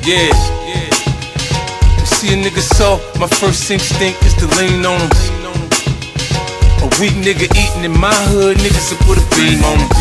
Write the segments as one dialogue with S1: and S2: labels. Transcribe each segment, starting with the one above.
S1: Yeah. You see a nigga soft, my first instinct is to lean on him. A weak nigga eating in my hood, niggas will put a beam on him.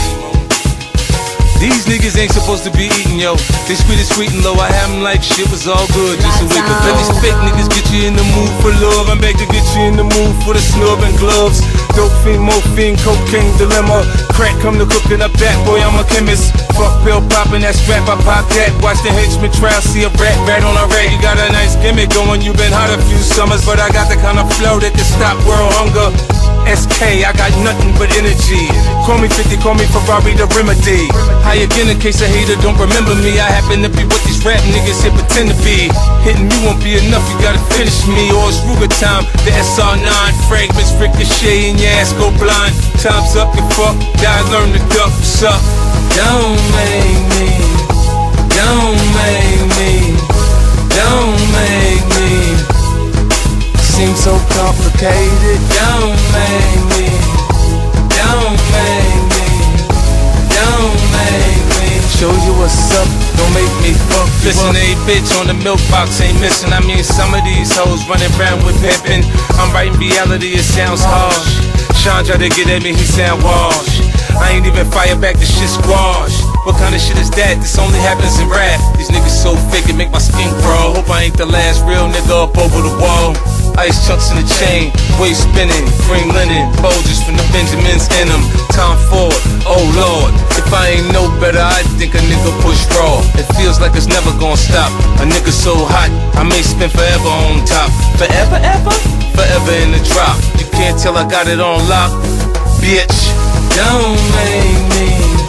S1: These niggas ain't supposed to be eating, yo. They sweet and low, I have them like shit was all good. Just a week, let these fake niggas get you in the mood for love. I'm back to get you in the mood for the snub and gloves. Dope fiend, morphine, cocaine dilemma. Crack come to cooking up that, boy, I'm a chemist. Fuck pill popping, that strap, I pop that. Watch the henchman trial, see a rat on a rat. You got a nice gimmick going, you been hot a few summers. But I got the kind of flow that can stop world hunger. SK, I got nothing but energy. Call me 50, call me Ferrari, the remedy. High again in case a hater don't remember me. I happen to be what these rap niggas here pretend to be. Hitting you won't be enough, you gotta finish me. Or it's Ruger time, the SR9 fragments ricochet and your ass go blind. Time's up, you fuck, gotta learn to duck, what's up? Don't make me, don't make me, don't make me seem so complicated. Don't make me, don't make me, don't make me show you what's up, don't make me fuck you up. Listen, a bitch on the milk box ain't missing. I mean, some of these hoes running around with pimpin'. I'm writing reality, it sounds harsh. Sean tried to get at me, he sound wash. I ain't even fire back, the shit squash. What kind of shit is that? This only happens in rap. These niggas so fake, it make my skin crawl. Hope I ain't the last real nigga up over the wall. Ice chunks in the chain, waist spinning, green linen, bulges from the Benjamins in them. Tom Ford, oh Lord, if I ain't no better, I think a nigga push raw. It feels like it's never gonna stop. A nigga so hot, I may spend forever on top. Forever, ever? Forever in the drop. You can't tell I got it on lock, bitch. Don't make me,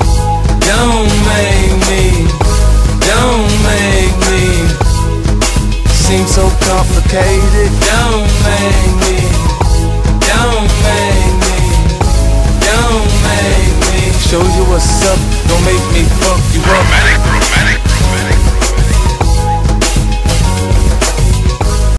S1: don't make me, don't make me seem so complicated. Don't make me, don't make me, don't make me show you what's up, don't make me fuck